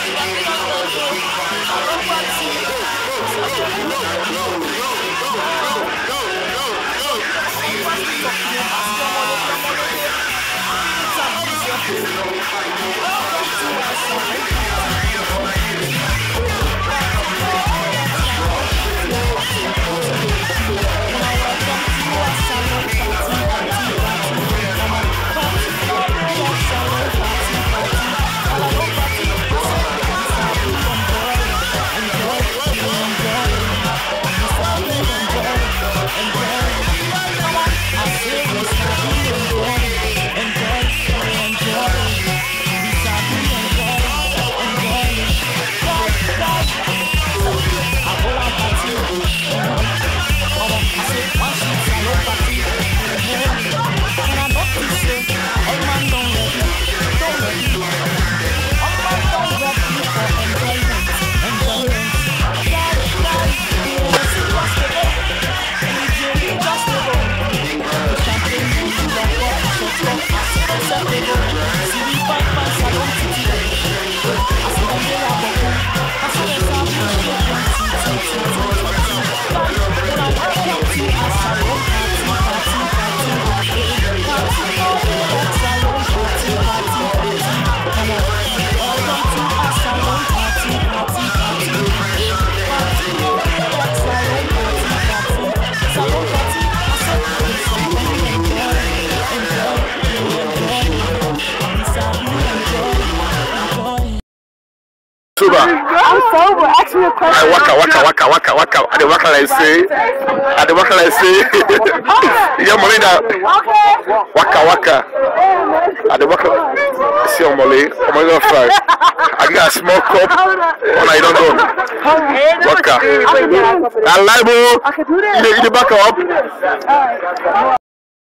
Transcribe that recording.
I'm sober. Ask me a question. Waka. I the waka like say. Yeah, Molina. Waka. I the waka. See on Molly. Oh my God, fry. I got a small cup. Oh, I don't know. Waka. I like you. You back up.